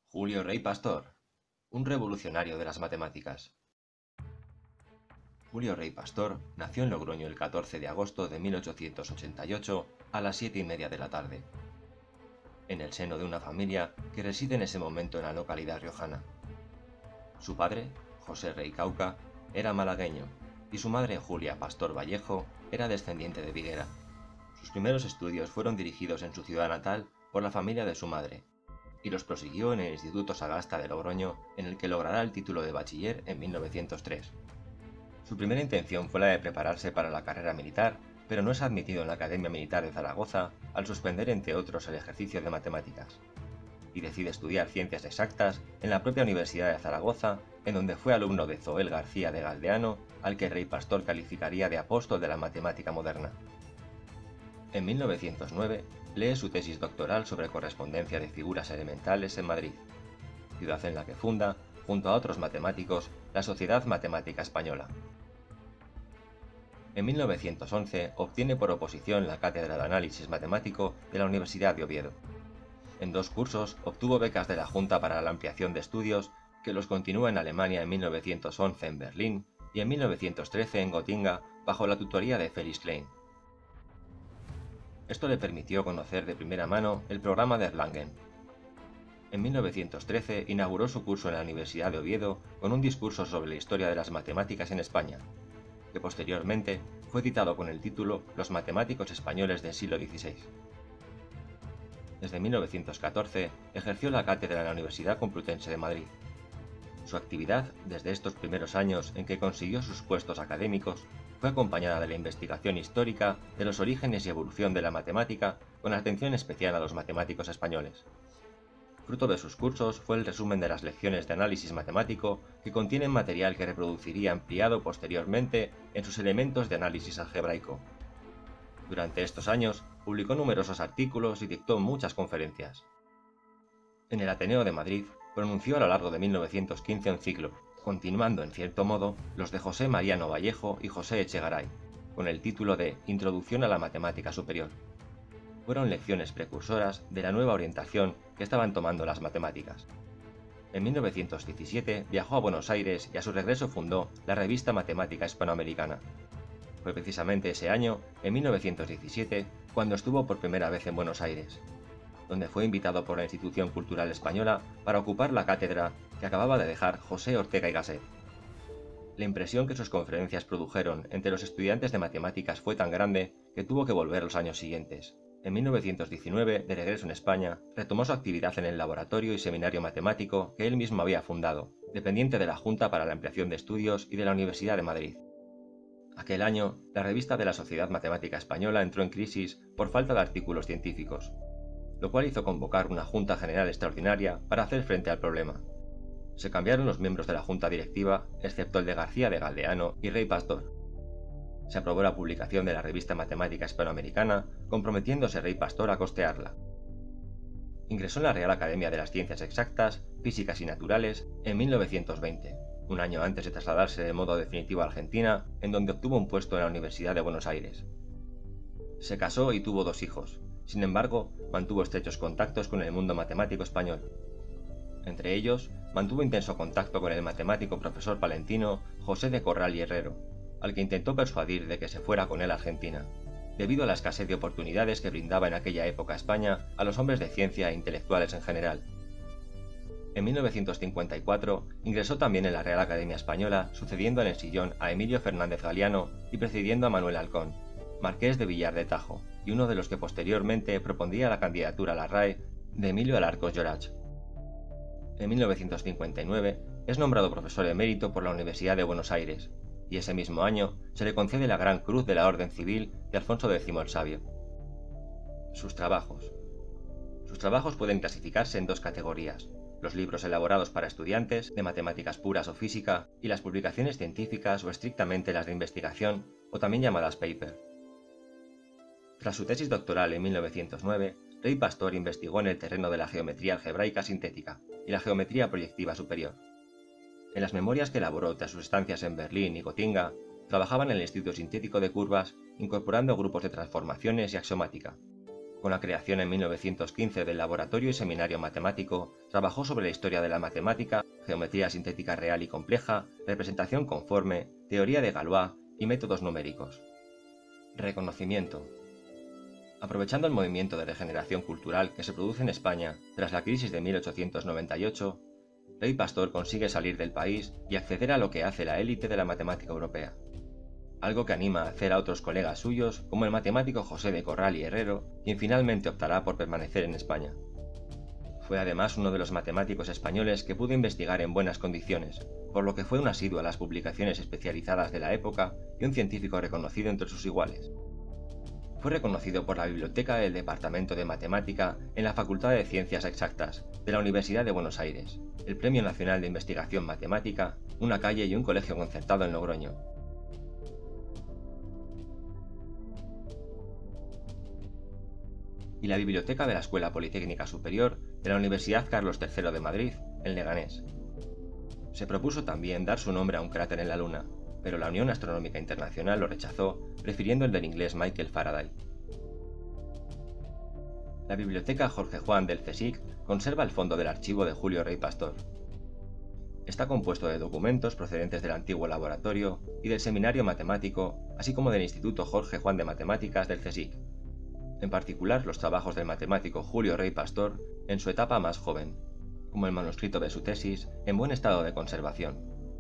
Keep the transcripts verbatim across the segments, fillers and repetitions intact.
Julio Rey Pastor, un revolucionario de las matemáticas. Julio Rey Pastor nació en Logroño el catorce de agosto de mil ochocientos ochenta y ocho a las siete y media de la tarde, en el seno de una familia que reside en ese momento en la localidad riojana. Su padre, José Rey Cauca, era malagueño y su madre, Julia Pastor Vallejo, era descendiente de Viguera. Sus primeros estudios fueron dirigidos en su ciudad natal por la familia de su madre, y los prosiguió en el Instituto Sagasta de Logroño, en el que logrará el título de bachiller en mil novecientos tres. Su primera intención fue la de prepararse para la carrera militar, pero no es admitido en la Academia Militar de Zaragoza al suspender entre otros el ejercicio de matemáticas, y decide estudiar ciencias exactas en la propia Universidad de Zaragoza, en donde fue alumno de Zoel García de Galdeano, al que Rey Pastor calificaría de apóstol de la matemática moderna. En mil novecientos nueve lee su tesis doctoral sobre correspondencia de figuras elementales en Madrid, ciudad en la que funda, junto a otros matemáticos, la Sociedad Matemática Española. En mil novecientos once obtiene por oposición la Cátedra de Análisis Matemático de la Universidad de Oviedo. En dos cursos obtuvo becas de la Junta para la ampliación de estudios, que los continúa en Alemania en mil novecientos once en Berlín y en mil novecientos trece en Gotinga bajo la tutoría de Felix Klein. Esto le permitió conocer de primera mano el programa de Erlangen. En mil novecientos trece inauguró su curso en la Universidad de Oviedo con un discurso sobre la historia de las matemáticas en España, que posteriormente fue editado con el título Los matemáticos españoles del siglo dieciséis. Desde mil novecientos catorce ejerció la cátedra en la Universidad Complutense de Madrid. Su actividad, desde estos primeros años en que consiguió sus puestos académicos, fue acompañada de la investigación histórica de los orígenes y evolución de la matemática, con atención especial a los matemáticos españoles. Fruto de sus cursos fue el resumen de las lecciones de análisis matemático, que contienen material que reproduciría ampliado posteriormente en sus elementos de análisis algebraico. Durante estos años publicó numerosos artículos y dictó muchas conferencias. En el Ateneo de Madrid pronunció a lo largo de mil novecientos quince un ciclo, continuando en cierto modo los de José Mariano Vallejo y José Echegaray, con el título de Introducción a la Matemática Superior. Fueron lecciones precursoras de la nueva orientación que estaban tomando las matemáticas. En mil novecientos diecisiete viajó a Buenos Aires y a su regreso fundó la Revista Matemática Hispanoamericana. Fue precisamente ese año, en mil novecientos diecisiete, cuando estuvo por primera vez en Buenos Aires, donde fue invitado por la Institución Cultural Española para ocupar la cátedra que acababa de dejar José Ortega y Gasset. La impresión que sus conferencias produjeron entre los estudiantes de matemáticas fue tan grande que tuvo que volver los años siguientes. En mil novecientos diecinueve, de regreso en España, retomó su actividad en el laboratorio y seminario matemático que él mismo había fundado, dependiente de la Junta para la Ampliación de Estudios y de la Universidad de Madrid. Aquel año, la revista de la Sociedad Matemática Española entró en crisis por falta de artículos científicos, lo cual hizo convocar una Junta General Extraordinaria para hacer frente al problema. Se cambiaron los miembros de la Junta Directiva, excepto el de García de Galdeano y Rey Pastor. Se aprobó la publicación de la Revista Matemática Hispanoamericana, comprometiéndose Rey Pastor a costearla. Ingresó en la Real Academia de las Ciencias Exactas, Físicas y Naturales en mil novecientos veinte, un año antes de trasladarse de modo definitivo a Argentina, en donde obtuvo un puesto en la Universidad de Buenos Aires. Se casó y tuvo dos hijos. Sin embargo, mantuvo estrechos contactos con el mundo matemático español. Entre ellos, mantuvo intenso contacto con el matemático profesor palentino José de Corral y Herrero, al que intentó persuadir de que se fuera con él a Argentina, debido a la escasez de oportunidades que brindaba en aquella época España a los hombres de ciencia e intelectuales en general. En mil novecientos cincuenta y cuatro ingresó también en la Real Academia Española, sucediendo en el sillón a Emilio Fernández Galiano y presidiendo a Manuel Halcón, marqués de Villar de Tajo, y uno de los que posteriormente propondría la candidatura a la R A E de Emilio Alarcos Llorach. En mil novecientos cincuenta y nueve es nombrado profesor emérito por la Universidad de Buenos Aires, y ese mismo año se le concede la Gran Cruz de la Orden Civil de Alfonso décimo el Sabio. Sus trabajos. Sus trabajos pueden clasificarse en dos categorías: los libros elaborados para estudiantes de matemáticas puras o física, y las publicaciones científicas o estrictamente las de investigación, o también llamadas paper. Tras su tesis doctoral en mil novecientos nueve, Rey Pastor investigó en el terreno de la geometría algebraica sintética y la geometría proyectiva superior. En las memorias que elaboró tras sus estancias en Berlín y Gotinga, trabajaba en el estudio sintético de curvas, incorporando grupos de transformaciones y axiomática. Con la creación en mil novecientos quince del Laboratorio y Seminario Matemático, trabajó sobre la historia de la matemática, geometría sintética real y compleja, representación conforme, teoría de Galois y métodos numéricos. Reconocimiento. Aprovechando el movimiento de regeneración cultural que se produce en España tras la crisis de mil ochocientos noventa y ocho, Rey Pastor consigue salir del país y acceder a lo que hace la élite de la matemática europea. Algo que anima a hacer a otros colegas suyos, como el matemático José de Corral y Herrero, quien finalmente optará por permanecer en España. Fue además uno de los matemáticos españoles que pudo investigar en buenas condiciones, por lo que fue un asiduo a las publicaciones especializadas de la época y un científico reconocido entre sus iguales. Fue reconocido por la Biblioteca del Departamento de Matemática en la Facultad de Ciencias Exactas de la Universidad de Buenos Aires, el Premio Nacional de Investigación Matemática, una calle y un colegio concertado en Logroño. Y la Biblioteca de la Escuela Politécnica Superior de la Universidad Carlos tercero de Madrid, en Leganés. Se propuso también dar su nombre a un cráter en la Luna, pero la Unión Astronómica Internacional lo rechazó, prefiriendo el del inglés Michael Faraday. La Biblioteca Jorge Juan del CSIC conserva el fondo del archivo de Julio Rey Pastor. Está compuesto de documentos procedentes del antiguo laboratorio y del Seminario Matemático, así como del Instituto Jorge Juan de Matemáticas del CSIC. En particular los trabajos del matemático Julio Rey Pastor en su etapa más joven, como el manuscrito de su tesis, en buen estado de conservación.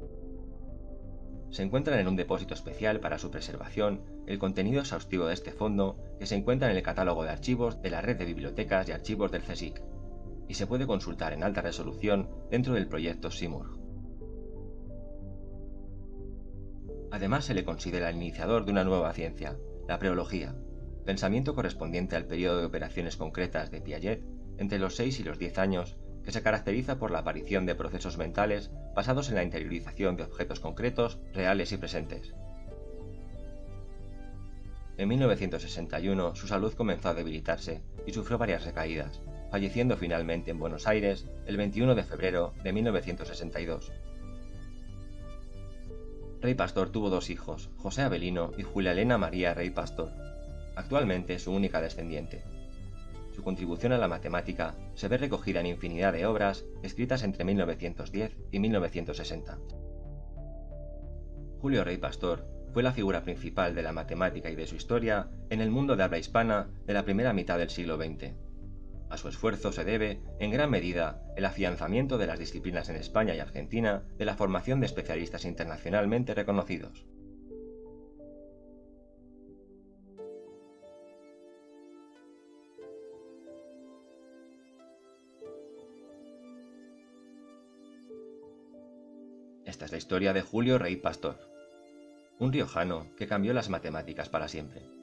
Se encuentran en un depósito especial para su preservación el contenido exhaustivo de este fondo que se encuentra en el catálogo de archivos de la red de bibliotecas y archivos del CSIC, y se puede consultar en alta resolución dentro del proyecto SIMURG. Además se le considera el iniciador de una nueva ciencia, la preología, pensamiento correspondiente al periodo de operaciones concretas de Piaget entre los seis y los diez años, que se caracteriza por la aparición de procesos mentales basados en la interiorización de objetos concretos, reales y presentes. En mil novecientos sesenta y uno su salud comenzó a debilitarse y sufrió varias recaídas, falleciendo finalmente en Buenos Aires el veintiuno de febrero de mil novecientos sesenta y dos. Rey Pastor tuvo dos hijos, José Avelino y Julia Elena María Rey Pastor, actualmente su única descendiente. Su contribución a la matemática se ve recogida en infinidad de obras escritas entre mil novecientos diez y mil novecientos sesenta. Julio Rey Pastor fue la figura principal de la matemática y de su historia en el mundo de habla hispana de la primera mitad del siglo veinte. A su esfuerzo se debe, en gran medida, el afianzamiento de las disciplinas en España y Argentina de la formación de especialistas internacionalmente reconocidos. Esta es la historia de Julio Rey Pastor, un riojano que cambió las matemáticas para siempre.